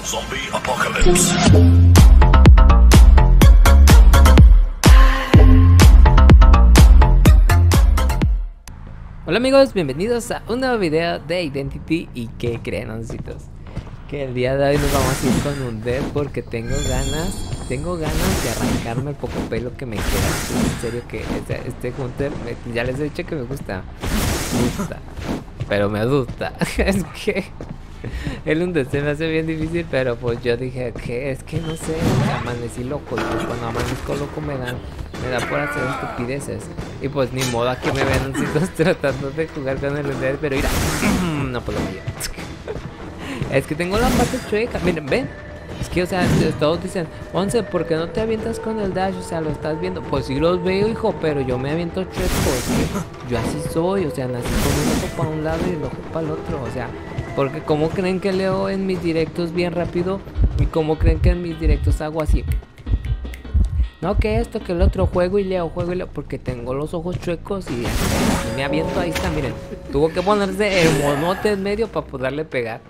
Zombie Apocalypse. Hola amigos, bienvenidos a un nuevo video de Identity. ¿Y qué creen, oncitos? Que el día de hoy nos vamos a ir con un dead porque tengo ganas de arrancarme el poco pelo que me queda. En serio que este Hunter, ya les he dicho que me gusta, pero me asusta. Es que el Hunter se me hace bien difícil, pero pues yo dije que es que no sé, amanecí loco y pues cuando amanezco loco me da por hacer estupideces. Y pues ni modo a que me vean oncitos tratando de jugar con el Hunter, pero mira, no puedo fallar. Es que tengo la parte chueca, miren, ven. Es que, o sea, todos dicen, Once, ¿por qué no te avientas con el dash? O sea, lo estás viendo. Pues sí los veo, hijo, pero yo me aviento chueco. Es que yo así soy, o sea, nací con un ojo para un lado y el ojo para el otro. O sea, porque ¿cómo creen que leo en mis directos bien rápido? ¿Y cómo creen que en mis directos hago así? No, que esto, que el otro, juego y leo, porque tengo los ojos chuecos y así me aviento, ahí está, miren. Tuvo que ponerse el monote en medio para poderle pegar.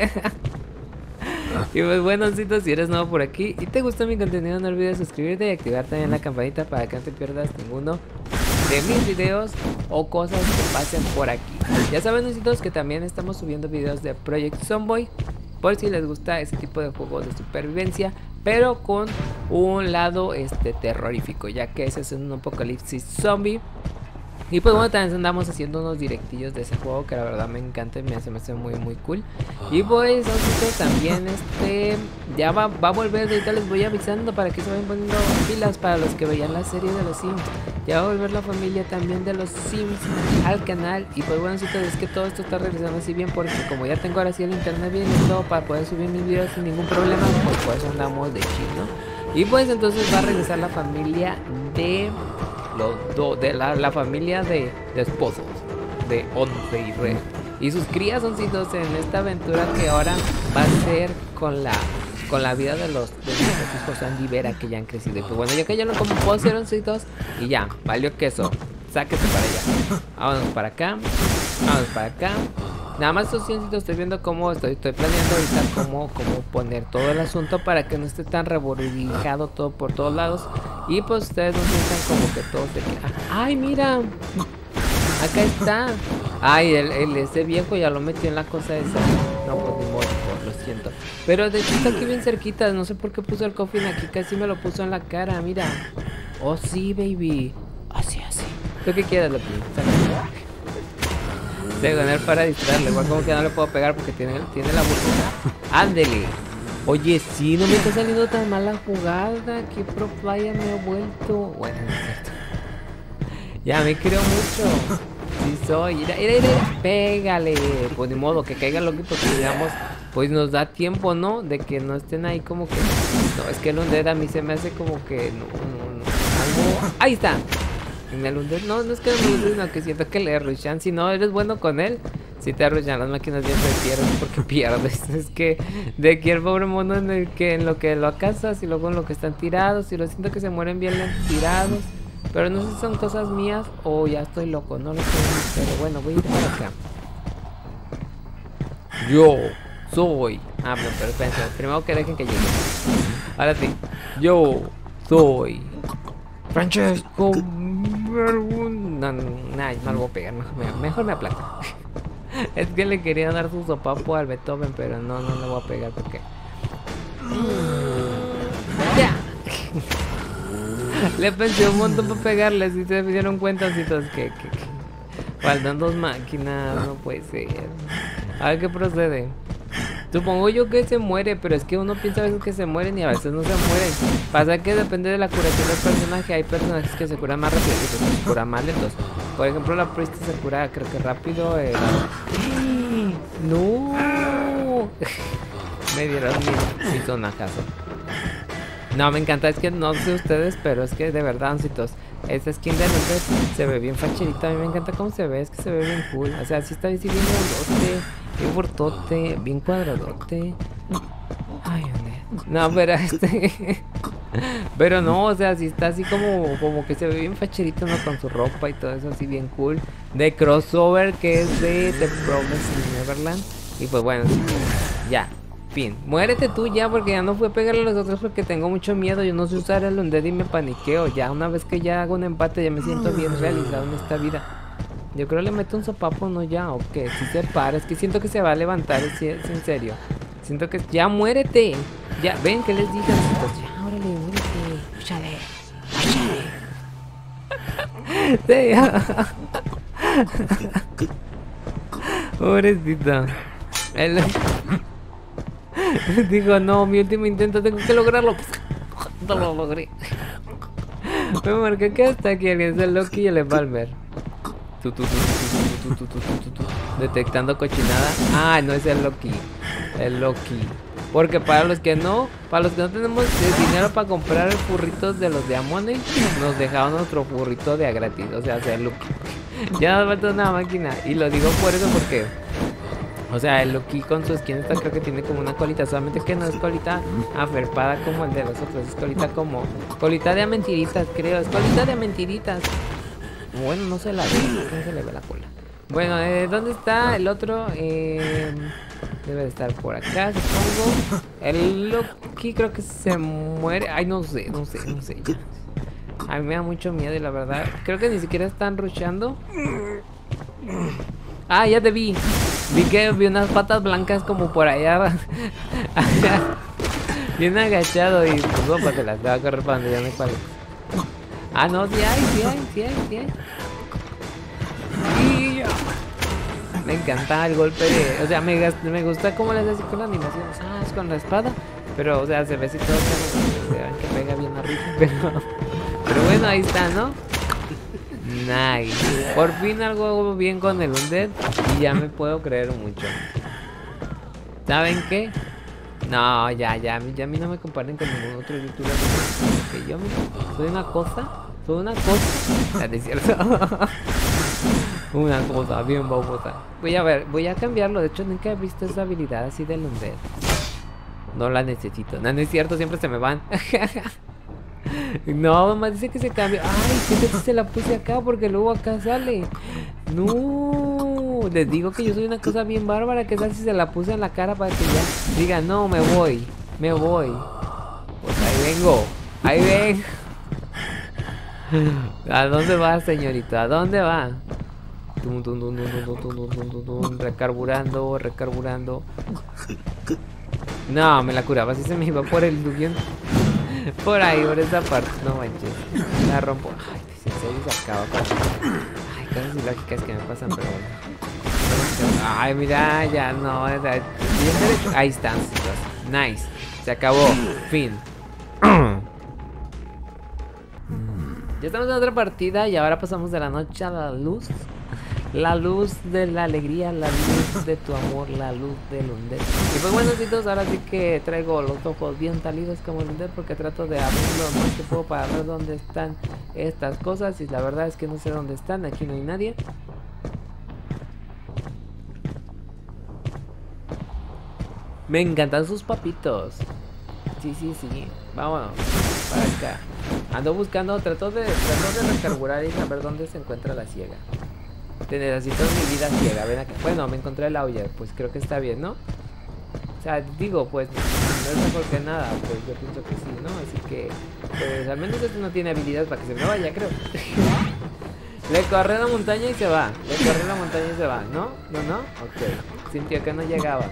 Y pues bueno, si eres nuevo por aquí y te gusta mi contenido, no olvides suscribirte y activar también la campanita para que no te pierdas ninguno de mis videos o cosas que pasen por aquí. Ya saben, oncitos, que también estamos subiendo videos de Project Zomboid, por si les gusta ese tipo de juegos de supervivencia, pero con un lado terrorífico, ya que ese es un apocalipsis zombie. Y pues bueno, también andamos haciendo unos directillos de ese juego que la verdad me encanta y se me hace muy muy cool. Y pues también ya va a volver, ahorita les voy avisando para que se vayan poniendo pilas para los que veían la serie de los Sims. Ya va a volver la familia también de los Sims al canal. Y pues bueno, es que todo esto está realizando así bien, porque como ya tengo ahora sí el internet bien y todo para poder subir mis videos sin ningún problema, pues por eso andamos de chill, ¿no? Y pues entonces va a regresar la familia de la familia de esposos de Once y Red y sus crías, oncitos, en esta aventura que ahora va a ser con la vida de los hijos Andy Vera, que ya han crecido. Y pues bueno, yo que ya no como puedo ser, oncitos, y ya, valió queso, sáquese para allá, vámonos para acá, vámonos para acá. Nada más, oncitos, estoy viendo cómo estoy planeando ahorita cómo poner todo el asunto para que no esté tan revolucionado todo por todos lados. Y pues ustedes no sientan como que todo se queda. ¡Ay, mira! Acá está. Ay, ese viejo ya lo metió en la cosa esa. No, pues ni modo, lo siento. Pero de hecho está aquí bien cerquita. No sé por qué puso el coffin aquí. Casi me lo puso en la cara, mira. Oh, sí, baby. Así. ¿Tú qué quieres, Loki? De ganar para distraerle. Igual como que no le puedo pegar porque tiene la burbuja. Ándele. Oye, sí, no me está saliendo tan mal la jugada. Qué pro player me he vuelto. Bueno, no es cierto. Ya me creo mucho. Sí soy. Mira. Pégale. Pues ni modo, que caiga loquito, porque digamos, pues nos da tiempo, ¿no? De que no estén ahí como que. No, es que el Undead a mí se me hace como que no. Algo. Ahí está. En el Undead, no es que no me guste, sino que siento que le rushan. Si no eres bueno con él, si te arrullan las máquinas, bien te pierdes porque pierdes. Es que de aquí el pobre mono en lo que lo cazas y luego en lo que están tirados, y lo siento que se mueren bien tirados. Pero no sé si son cosas mías o ya estoy loco, no lo sé. Pero bueno, voy a ir para acá. Yo soy. Ah, no, pero espérense, primero que dejen que llegue. Ahora sí. Yo soy Francesco. No, me lo voy a pegar, mejor me aplaco. Es que le quería dar su sopapo al Beethoven, pero no le voy a pegar porque... ¡Ya! Le pensé un montón para pegarle, si se dieron cuenta, que faltan dos máquinas, no puede ser. A ver qué procede. Supongo yo que se muere, pero es que uno piensa a veces que se mueren y a veces no se mueren. Pasa que depende de la curación del personaje. Hay personajes que se curan más rápido y otros que se curan más lentos. Por ejemplo, la Priest se cura, creo que rápido. ¡No! Me dieron mi sonajazo. No, me encanta, es que no sé ustedes, pero es que de verdad, oncitos, esta skin de Hunter se ve bien facherita. A mí me encanta cómo se ve, es que se ve bien cool. O sea, sí está así bien grandote, bien fortote, bien cuadradote. Ay, no, pero pero no, o sea, sí está así como que se ve bien facherito, ¿no? Con su ropa y todo eso así bien cool. De crossover, que es de The Promised Neverland. Y pues bueno, ya. fin, muérete tú ya, porque ya no fui a pegarle a los otros porque tengo mucho miedo. Yo no sé usar el Undead y me paniqueo. Ya una vez que ya hago un empate ya me siento bien realizado en esta vida. Yo creo que le meto un sopapo, no ya, o qué, si se para, es que siento que se va a levantar, es en serio. Siento que, ya muérete. Ya, ven, ¿qué les digo? Ya, órale, muérete. Púchale, púchale. Sí. Pobrecito. Él dijo, no, mi último intento, tengo que lograrlo. No lo logré. Me marqué que hasta aquí alguien es el Loki y el Empalmer. Detectando cochinada. Ah, no es el Loki. El Loki. Porque para los que no tenemos dinero para comprar furritos de los de Amone, nos dejaron nuestro furrito de a gratis. O sea, el Loki. Ya nos falta una máquina. Y lo digo por eso porque, o sea, el Loki con su skin esta creo que tiene como una colita. Solamente que no es colita aferpada como el de los otros. Es colita como, colita de mentiritas, creo. Es colita de mentiritas. Bueno, no se la ve, no se le ve la cola. Bueno, ¿dónde está el otro? Debe de estar por acá, supongo. El Loki creo que se muere. Ay, no sé. A mí me da mucho miedo y la verdad creo que ni siquiera están rusheando. Ah, ya te vi. Vi unas patas blancas como por allá. Bien agachado y pues no, pues te las voy a correr para donde ya me parece. Ah, no, sí hay. Y me encanta el golpe de... O sea, me gusta cómo le hace así con la animación. Ah, es con la espada. Pero, o sea, se ve así todo que pega bien arriba. Pero bueno, ahí está, ¿no? Nice. Por fin algo hago bien con el Undead. Y ya me puedo creer mucho. ¿Saben qué? No, ya a mí no me comparen con ningún otro youtuber. Que yo soy una cosa. ¿Es cierto? Una cosa bien babosa. Voy a cambiarlo. De hecho, nunca he visto esa habilidad así del Undead. No la necesito. No es cierto, siempre se me van. No, mamá dice que se cambia. Ay, ¿qué tal si se la puse acá? Porque luego acá sale. No, les digo que yo soy una cosa bien bárbara. ¿Qué tal si se la puse en la cara para que ya diga, no, me voy? Pues ahí ven. ¿A dónde va, señorita? ¿A dónde va? Recarburando. No, me la curaba. Si se me iba por el Lugion. Por ahí, por esa parte. No manches. La rompo. Ay, en serio se acaba con... Ay, cosas ilógicas que me pasan, pero bueno. Ay, mira, ya no. Bien derecho. Ahí están, chicos. Nice. Se acabó. Fin. Ya estamos en otra partida y ahora pasamos de la noche a la luz. La luz de la alegría, la luz de tu amor, la luz del Undead. Y pues bueno, chicos, ahora sí que traigo los ojos bien salidos como el Undead porque trato de abrir lo más que puedo para ver dónde están estas cosas. Y la verdad es que no sé dónde están, aquí no hay nadie. Me encantan sus papitos. Sí. Vámonos para acá. Ando buscando, trato de recarburar y saber dónde se encuentra la ciega. Te necesito mi vida ciega, ven acá. Bueno, me encontré el Auger, pues creo que está bien, ¿no? O sea, digo, pues no es mejor que nada, pues yo pienso que sí, ¿no? Así que, pues al menos este no tiene habilidades para que se me vaya, creo. Le corre la montaña y se va. ¿No? ¿No? Ok. Sintió que no llegaba.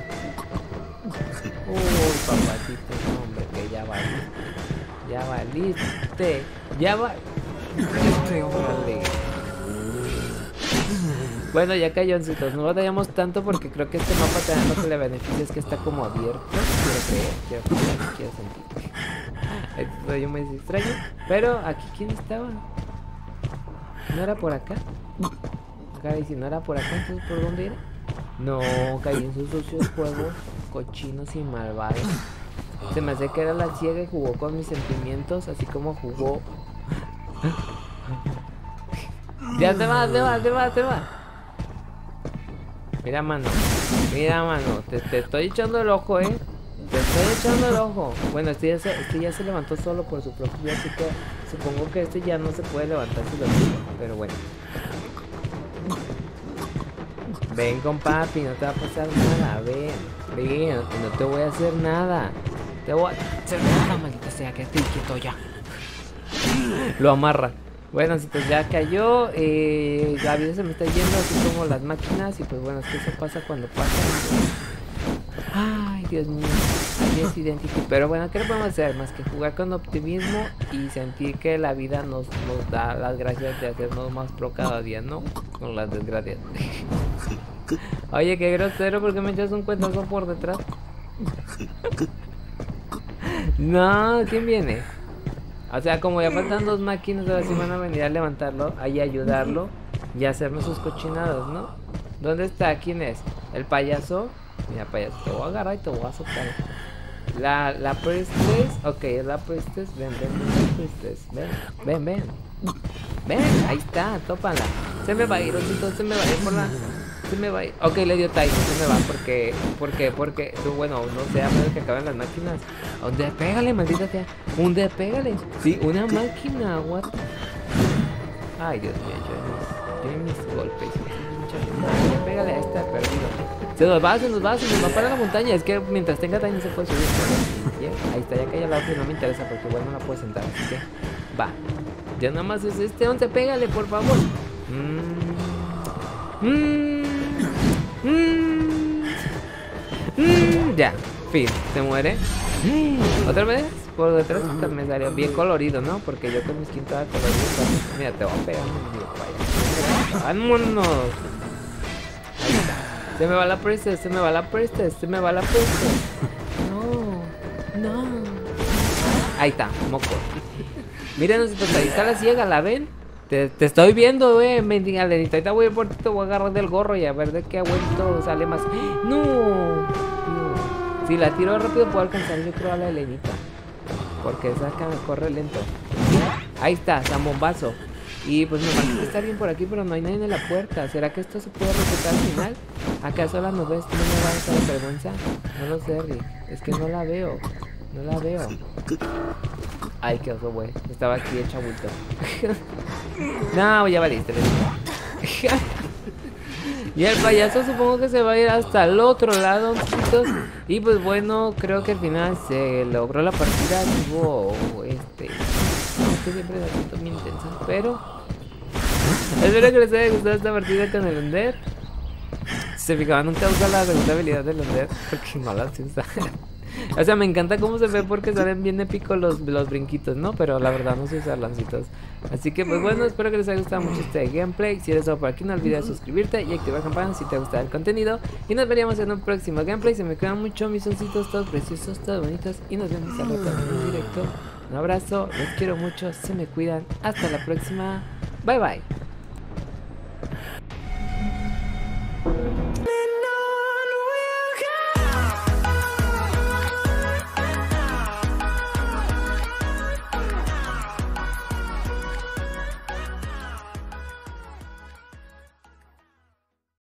Uy, papacito, no, hombre, que ya valiste. Bueno, ya cayoncitos, no batallamos tanto porque creo que este mapa también lo que le beneficia es que está como abierto. Quiero sentir. Esto yo me extraño. Pero aquí, ¿quién estaba? ¿No era por acá? Y si no era por acá, entonces ¿por dónde era? No, caí en sus sucios juegos cochinos y malvados. Se me hace que era la ciega y jugó con mis sentimientos, así como jugó. Ya te vas. Mira, mano, te estoy echando el ojo, Bueno, este ya se levantó solo por su propio pie, así que supongo que este ya no se puede levantar solo, pero bueno. Ven con papi, no te va a pasar nada. Ven, ven, no te voy a hacer nada. Te voy a hacer nada, maldita sea, quédate quieto ya. Lo amarra. Bueno, entonces ya cayó. La vida se me está yendo así como las máquinas. Y pues bueno, es que eso pasa cuando pasa. Ay, Dios mío. Así es idéntico. Pero bueno, ¿qué le podemos hacer? Más que jugar con optimismo y sentir que la vida nos da las gracias de hacernos más pro cada día, ¿no? Con las desgracias. Oye, qué grosero, ¿por qué me echas un cuentazo por detrás? No, ¿quién viene? O sea, como ya faltan 2 máquinas, ahora sí van a venir a levantarlo, ahí a ayudarlo y a hacernos sus cochinadas, ¿no? ¿Dónde está? ¿Quién es? ¿El payaso? Mira, payaso, te voy a agarrar y te voy a soltar. La priestess, ok, es la priestess, ven, priestess, ven. Ven, ahí está, tópala. Se me va a ir, osito, se me va a ir por la... Se me va a ir. Ok, le dio time, se me va porque, bueno, no sé, a menos que acaben las máquinas. ¿Dónde pégale, maldita sea? ¿Dónde pégale? Sí, una máquina, what? Ay, Dios mío, yo mis golpes. Pégale a esta, perdido. Se nos va para la montaña. Es que mientras tenga time no se puede subir. Ahí está, ya cayó al lado que no me interesa porque igual no la puedo sentar, así que va. Ya nada más es este, 11, pégale, por favor. Ya, fin, se muere. ¿Otra vez? Por detrás me salió bien colorido, ¿no? Porque yo con mi skin toda colorida. Mira, te voy a pegar, ¡vámonos! Ahí está. Se me va la priestess. No. Ahí está, moco. Miren, ahí está la ciega, ¿la ven? Te estoy viendo, mendiga lenita. Ahorita voy a ir por ti, te voy a agarrar del gorro y a ver de qué abuelito sale más. ¡No! Si la tiro rápido puedo alcanzar, yo creo, a la Elenita. Porque esa acá me corre lento. Ahí está, zambombazo. Y pues me parece que está alguien por aquí, pero no hay nadie en la puerta. ¿Será que esto se puede resetar al final? ¿Acaso la no ves? ¿No me va a dar vergüenza? No lo sé, Rick. Es que no la veo. Ay, qué oso, güey. Estaba aquí hecha bulto. No, ya valiste. Y el payaso supongo que se va a ir hasta el otro lado, chicos. Y pues bueno, creo que al final se logró la partida. Tuvo que siempre la siento muy intensa, pero espero que les haya gustado esta partida con el Undead. Si se fijaban, nunca usa la segunda habilidad del Undead porque no la sé usar. O sea, me encanta cómo se ve porque salen bien épicos los brinquitos, ¿no? Pero la verdad no sé usar lancitos. Así que pues bueno, espero que les haya gustado mucho este gameplay. Si eres nuevo por aquí, no olvides suscribirte y activar la campana si te gusta el contenido. Y nos veríamos en un próximo gameplay. Se me cuidan mucho mis oncitos, todos preciosos, todos bonitos. Y nos vemos al rato en directo. Un abrazo, los quiero mucho, se me cuidan. Hasta la próxima. Bye bye.